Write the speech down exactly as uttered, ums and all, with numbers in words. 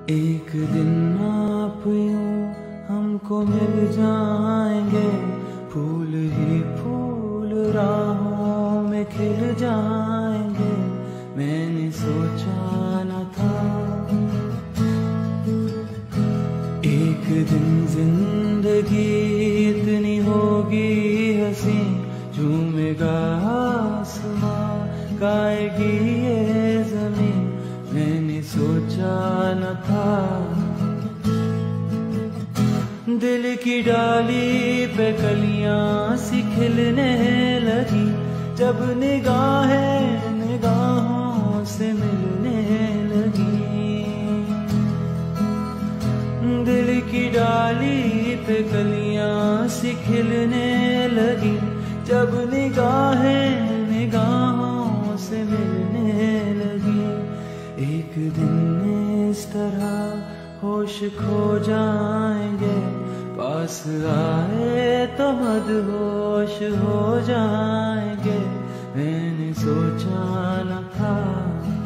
एक दिन आप यूं हमको मिल जाएंगे, फूल ही फूल राहों में खिल जाएंगे। मैंने सोचा न था एक दिन जिंदगी इतनी होगी हंसी, झूमेगा आसमां गाएगी ये ज़मीं। मैंने सोचा न था दिल की डाली पे कलियां सी खिलने लगी, जब निगाहें निगाहों से मिलने लगी। दिल की डाली पे कलियां सी खिलने लगी, जब निगाहें निगाहों से मिलने लगी। एक दिन इस तरह होश खो जाएंगे, पास आए तो मदहोश हो जाएंगे। मैंने सोचा न था